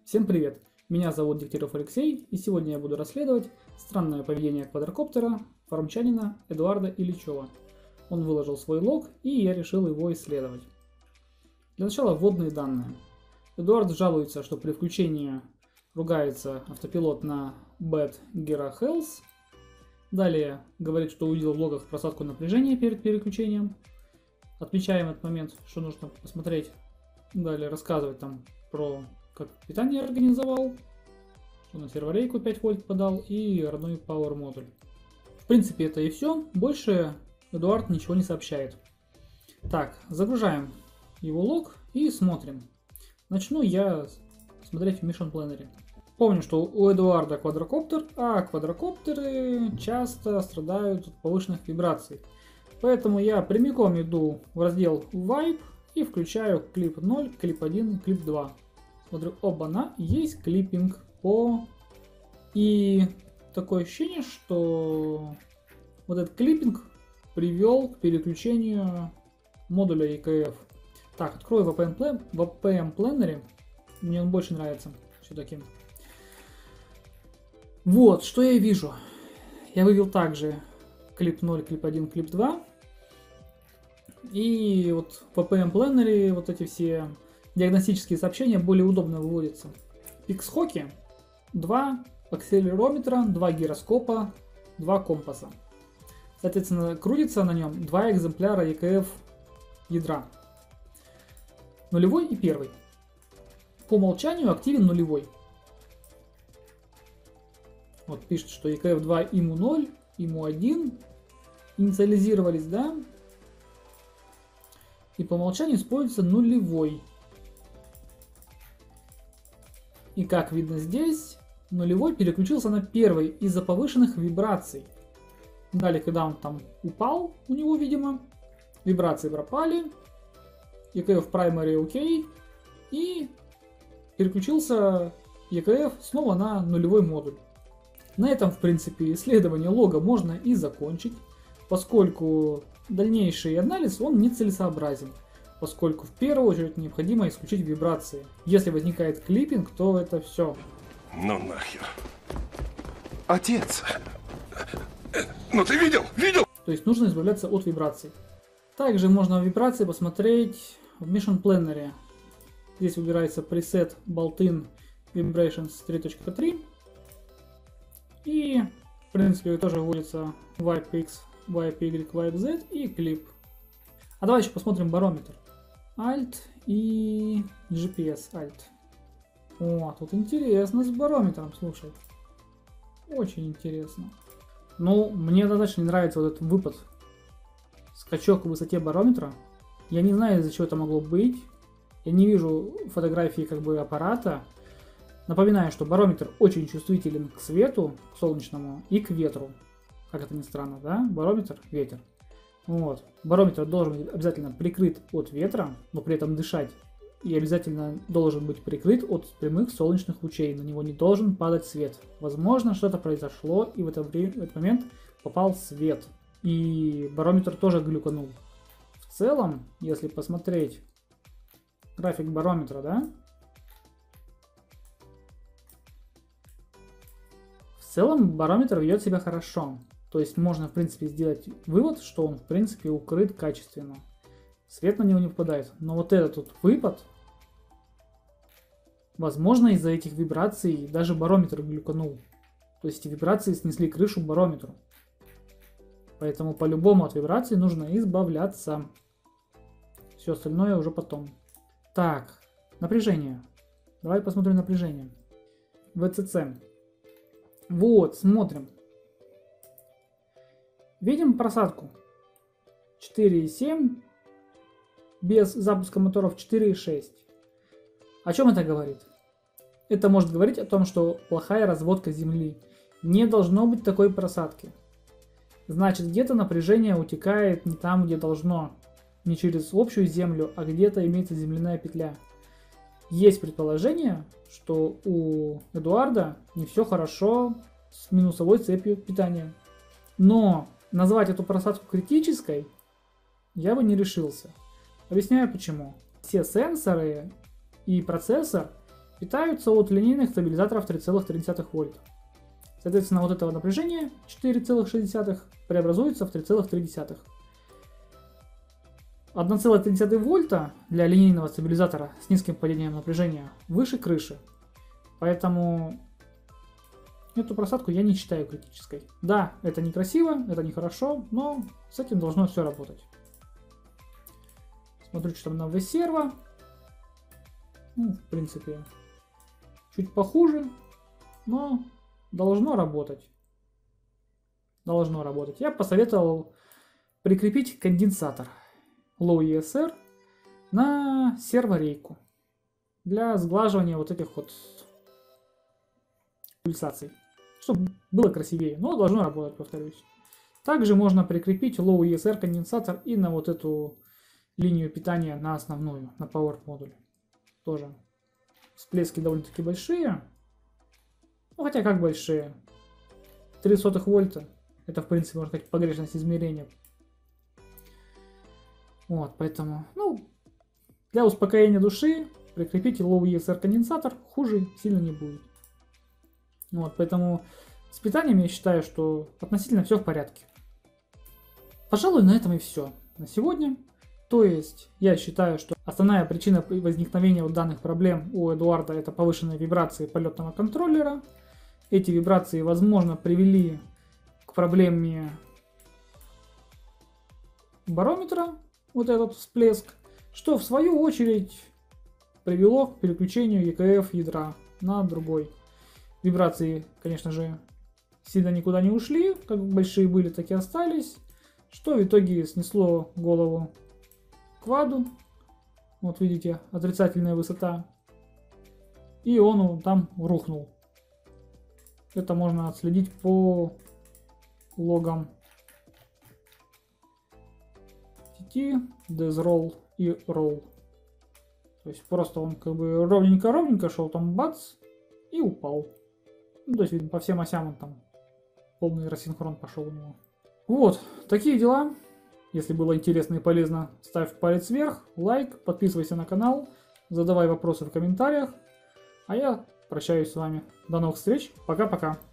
Всем привет! Меня зовут Дегтярев Алексей, и сегодня я буду расследовать странное поведение квадрокоптера форумчанина Эдуарда Ильичева. Он выложил свой лог, и я решил его исследовать. Для начала вводные данные. Эдуард жалуется, что при включении ругается автопилот на Bad Gera Health. Далее говорит, что увидел в логах просадку напряжения перед переключением. Отмечаем этот момент, что нужно посмотреть. Далее рассказывать там про как питание организовал, что на серворейку 5 вольт подал и родной Power модуль. В принципе это и все, больше Эдуард ничего не сообщает. Так, загружаем его лог и смотрим. Начну я смотреть в Mission Planner. Помню, что у Эдуарда квадрокоптер, а квадрокоптеры часто страдают от повышенных вибраций. Поэтому я прямиком иду в раздел Vibe и включаю клип 0, клип 1, клип 2. Смотрю, оба-на, есть клиппинг по... И такое ощущение, что вот этот клиппинг привел к переключению модуля EKF. Так, открою VPM Planner. Мне он больше нравится все-таки. Вот, что я вижу. Я вывел также клип 0, клип 1, клип 2. И вот в VPM Planner вот эти все диагностические сообщения более удобно выводятся. Пиксхоки, 2 акселерометра, 2 гироскопа, 2 компаса. Соответственно, крутится на нем 2 экземпляра EKF ядра. Нулевой и первый. По умолчанию активен нулевой. Вот пишет, что EKF 2 ИМУ 0, ИМУ 1 инициализировались, да? И по умолчанию используется нулевой. И как видно здесь, нулевой переключился на первый из-за повышенных вибраций. Далее, когда он там упал, у него, видимо, вибрации пропали. EKF Primary OK. И переключился EKF снова на нулевой модуль. На этом, в принципе, исследование лога можно и закончить, поскольку дальнейший анализ он нецелесообразен. Поскольку в первую очередь необходимо исключить вибрации. Если возникает клиппинг, то это все. Ну нахер. Отец! Ну ты видел? Видел? То есть нужно избавляться от вибраций. Также можно вибрации посмотреть в Mission Planner. Здесь выбирается пресет Bolt-in Vibrations 3.3. И в принципе тоже вводится Vibe X, Vibe Y, Vibe Z и клип. А давай еще посмотрим барометр. Alt и GPS Alt. О, тут интересно с барометром, слушай. Очень интересно. Ну, мне достаточно не нравится вот этот выпад. Скачок в высоте барометра. Я не знаю, из-за чего это могло быть. Я не вижу фотографии как бы аппарата. Напоминаю, что барометр очень чувствителен к свету, к солнечному и к ветру. Как это ни странно, да? Барометр, ветер. Вот. Барометр должен быть обязательно прикрыт от ветра, но при этом дышать. И обязательно должен быть прикрыт от прямых солнечных лучей. На него не должен падать свет. Возможно, что-то произошло, и в этот момент попал свет. И барометр тоже глюканул. В целом, если посмотреть график барометра, да? В целом барометр ведет себя хорошо. То есть можно, в принципе, сделать вывод, что он, в принципе, укрыт качественно. Свет на него не попадает. Но вот этот вот выпад, возможно, из-за этих вибраций даже барометр глюканул. То есть эти вибрации снесли крышу барометру. Поэтому по-любому от вибраций нужно избавляться. Все остальное уже потом. Так, напряжение. Давай посмотрим напряжение. ВЦЦ. Вот, смотрим. Видим просадку 4,7 без запуска моторов 4,6. О чем это говорит? Это может говорить о том, что плохая разводка земли. Не должно быть такой просадки. Значит, где-то напряжение утекает не там, где должно. Не через общую землю, а где-то имеется земляная петля. Есть предположение, что у Эдуарда не все хорошо с минусовой цепью питания. Но назвать эту просадку критической я бы не решился. Объясняю почему. Все сенсоры и процессор питаются от линейных стабилизаторов 3,3 вольт. Соответственно, вот это напряжение 4,6 преобразуется в 3,3. 1,3 вольта для линейного стабилизатора с низким падением напряжения выше крыши. Поэтому эту просадку я не считаю критической. Да, это некрасиво, это нехорошо, но с этим должно все работать. Смотрю, что там на V-серво. Ну, в принципе, чуть похуже, но должно работать. Должно работать. Я посоветовал прикрепить конденсатор Low ESR на серворейку для сглаживания вот этих вот пульсаций, чтобы было красивее, но должно работать, повторюсь. Также можно прикрепить Low ESR конденсатор и на вот эту линию питания, на основную, на Power модуль. Тоже всплески довольно-таки большие. Ну, хотя как большие? 0,03 вольта. Это, в принципе, можно сказать, погрешность измерения. Вот, поэтому, ну, для успокоения души прикрепите Low ESR конденсатор, хуже сильно не будет. Вот, поэтому с питанием я считаю, что относительно все в порядке. Пожалуй, на этом и все на сегодня. То есть, я считаю, что основная причина возникновения вот данных проблем у Эдуарда это повышенные вибрации полетного контроллера. Эти вибрации, возможно, привели к проблеме барометра, вот этот всплеск, что в свою очередь привело к переключению ЕКФ ядра на другой. Вибрации, конечно же, сильно никуда не ушли, как большие были, так и остались, что в итоге снесло голову кваду. Вот видите, отрицательная высота. И он там рухнул. Это можно отследить по логам TT, DesRoll и Roll. То есть просто он как бы ровненько-ровненько шел, там бац, и упал. Ну, то есть, видно, по всем осям он там полный рассинхрон пошел у него. Вот, такие дела. Если было интересно и полезно, ставь палец вверх, лайк, подписывайся на канал, задавай вопросы в комментариях. А я прощаюсь с вами. До новых встреч. Пока-пока.